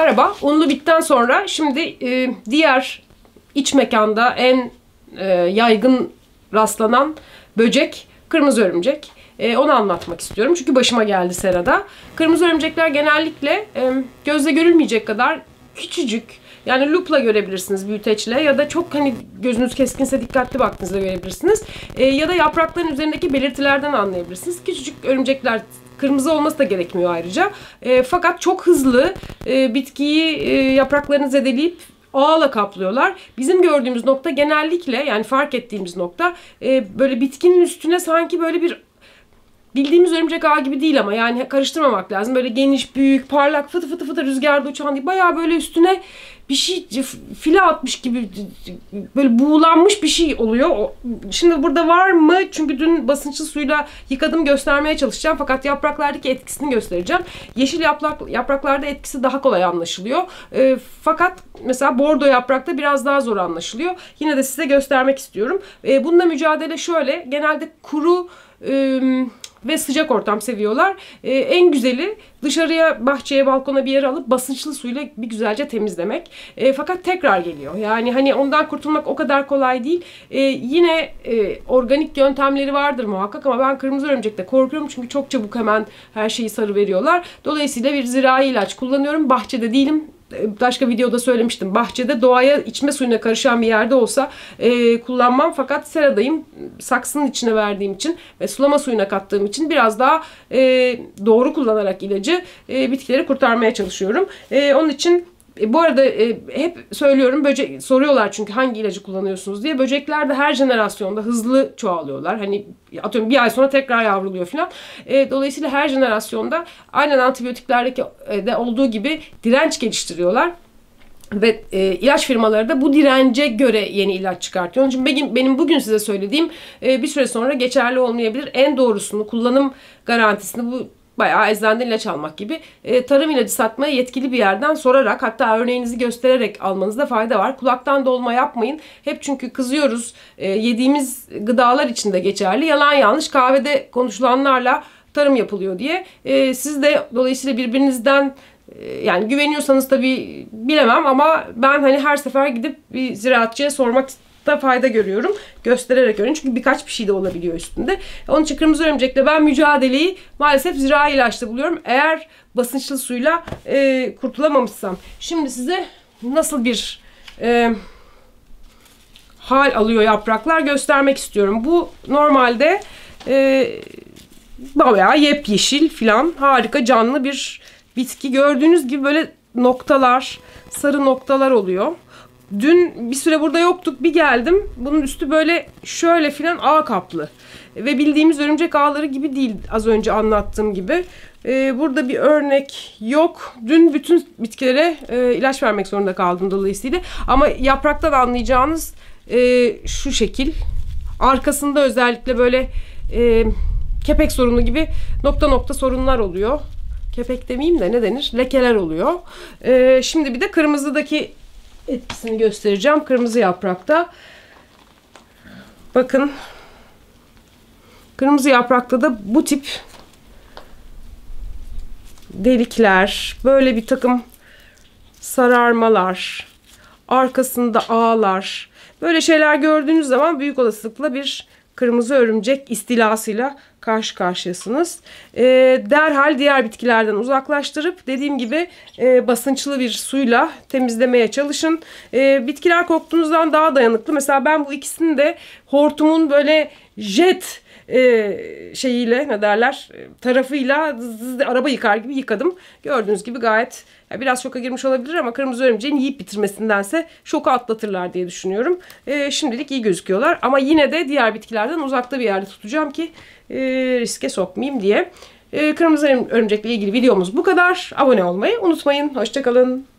Merhaba, unlu bitten sonra şimdi diğer iç mekanda en yaygın rastlanan böcek kırmızı örümcek. Onu anlatmak istiyorum çünkü başıma geldi serada. Kırmızı örümcekler genellikle gözle görülmeyecek kadar küçücük. Yani lupla görebilirsiniz, büyüteçle, ya da çok hani gözünüz keskinse dikkatli baktığınızda görebilirsiniz. Ya da yaprakların üzerindeki belirtilerden anlayabilirsiniz. Küçücük örümcekler, kırmızı olması da gerekmiyor ayrıca. Fakat çok hızlı bitkiyi yapraklarını zedeleyip ağla kaplıyorlar. Bizim gördüğümüz nokta genellikle, yani fark ettiğimiz nokta böyle bitkinin üstüne sanki böyle bir bildiğimiz örümcek ağı gibi değil, ama yani karıştırmamak lazım. Böyle geniş, büyük, parlak, fıtı fıtı fıtı rüzgarda uçan değil. Bayağı böyle üstüne bir şey file atmış gibi, böyle buğulanmış bir şey oluyor. Şimdi burada var mı? Çünkü dün basınçlı suyla yıkadım, göstermeye çalışacağım. Fakat yapraklardaki etkisini göstereceğim. Yeşil yapraklarda etkisi daha kolay anlaşılıyor. Fakat mesela bordo yaprakta biraz daha zor anlaşılıyor. Yine de size göstermek istiyorum. Bununla mücadele şöyle. Genelde kuru ve sıcak ortam seviyorlar. En güzeli dışarıya, bahçeye, balkona bir yere alıp basınçlı suyla bir güzelce temizlemek. Fakat tekrar geliyor. Yani hani ondan kurtulmak o kadar kolay değil. Yine organik yöntemleri vardır muhakkak, ama ben kırmızı örümcekte korkuyorum çünkü çok çabuk hemen her şeyi sarı veriyorlar. Dolayısıyla bir zirai ilaç kullanıyorum. Bahçede değilim. Başka videoda söylemiştim. Bahçede doğaya, içme suyuna karışan bir yerde olsa kullanmam. Fakat seradayım. Saksının içine verdiğim için ve sulama suyuna kattığım için biraz daha doğru kullanarak ilacı bitkileri kurtarmaya çalışıyorum. Onun için bu arada hep söylüyorum, böcek soruyorlar çünkü hangi ilacı kullanıyorsunuz diye. Böcekler de her jenerasyonda hızlı çoğalıyorlar. Hani atıyorum bir ay sonra tekrar yavruluyor falan. Dolayısıyla her jenerasyonda aynen antibiyotiklerdeki de olduğu gibi direnç geliştiriyorlar. Ve ilaç firmaları da bu dirence göre yeni ilaç çıkartıyor. Onun için benim bugün size söylediğim bir süre sonra geçerli olmayabilir. En doğrusunu, kullanım garantisini, bu bayağı eczaneden ilaç almak gibi tarım ilacı satmaya yetkili bir yerden sorarak, hatta örneğinizi göstererek almanızda fayda var. Kulaktan dolma yapmayın. Hep çünkü kızıyoruz. Yediğimiz gıdalar için de geçerli. Yalan yanlış kahvede konuşulanlarla tarım yapılıyor diye. Siz de dolayısıyla birbirinizden yani güveniyorsanız tabii bilemem, ama ben hani her sefer gidip bir ziraatçıya sormakta fayda görüyorum. Göstererek öğrenin. Çünkü birkaç bir şey de olabiliyor üstünde. Onun için kırmızı örümcekle ben mücadeleyi maalesef zirai ilaçta buluyorum. Eğer basınçlı suyla kurtulamamışsam. Şimdi size nasıl bir hal alıyor yapraklar göstermek istiyorum. Bu normalde bayağı yepyeşil filan, harika canlı bir bitki. Gördüğünüz gibi böyle noktalar, sarı noktalar oluyor. Dün bir süre burada yoktuk. Bir geldim. Bunun üstü böyle şöyle filan ağ kaplı. Ve bildiğimiz örümcek ağları gibi değil, az önce anlattığım gibi. Burada bir örnek yok. Dün bütün bitkilere ilaç vermek zorunda kaldım dolayısıyla. Ama yapraktan anlayacağınız şu şekil. Arkasında özellikle böyle kepek sorunu gibi nokta nokta sorunlar oluyor. Kepek demeyeyim de ne denir? Lekeler oluyor. Şimdi bir de kırmızıdaki etkisini göstereceğim. Kırmızı yaprakta. Bakın. Kırmızı yaprakta da bu tip delikler, böyle bir takım sararmalar, arkasında ağlar, böyle şeyler gördüğünüz zaman büyük olasılıkla bir kırmızı örümcek istilasıyla karşı karşıyasınız. Derhal diğer bitkilerden uzaklaştırıp dediğim gibi basınçlı bir suyla temizlemeye çalışın. Bitkiler koktuğunuzdan daha dayanıklı. Mesela ben bu ikisini de hortumun böyle jet şeyiyle, ne derler, tarafıyla araba yıkar gibi yıkadım. Gördüğünüz gibi gayet biraz şoka girmiş olabilir, ama kırmızı örümceğin yiyip bitirmesindense şoku atlatırlar diye düşünüyorum. Şimdilik iyi gözüküyorlar, ama yine de diğer bitkilerden uzakta bir yerde tutacağım ki riske sokmayayım diye. Kırmızı örümcekle ilgili videomuz bu kadar. Abone olmayı unutmayın. Hoşça kalın.